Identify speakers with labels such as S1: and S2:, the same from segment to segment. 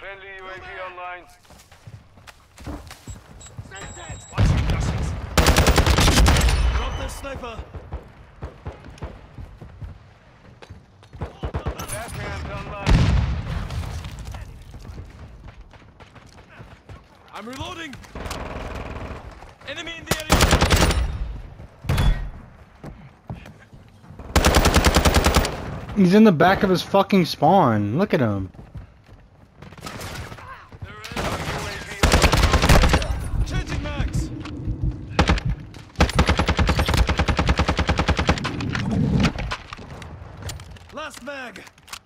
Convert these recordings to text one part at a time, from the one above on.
S1: Friendly UAV online.
S2: Watching dusters. Drop the sniper.
S1: Backhand's online.
S2: I'm reloading. Enemy in the area.
S3: He's in the back of his fucking spawn. Look at him.
S2: Changing mags. Last mag.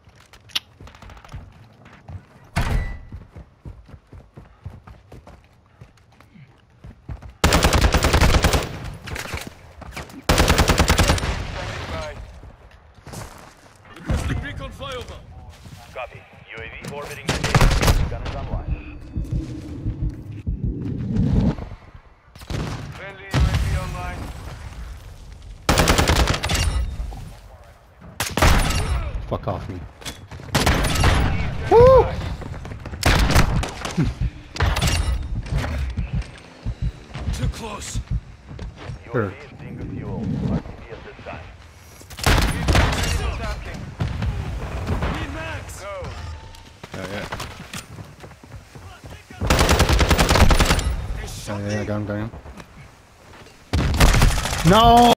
S2: Requesting recon flyover.
S4: Copy. UAV orbiting the gun is online.
S1: Friendly UAV online.
S3: Fuck off me. Woo!
S2: Too close.
S3: Sure.
S4: UAV is being refueled. RTV at this time.
S1: Attacking.
S2: Need mags.
S1: Go.
S3: Yeah.
S2: They shot
S3: Yeah,
S2: me.
S3: got him. No!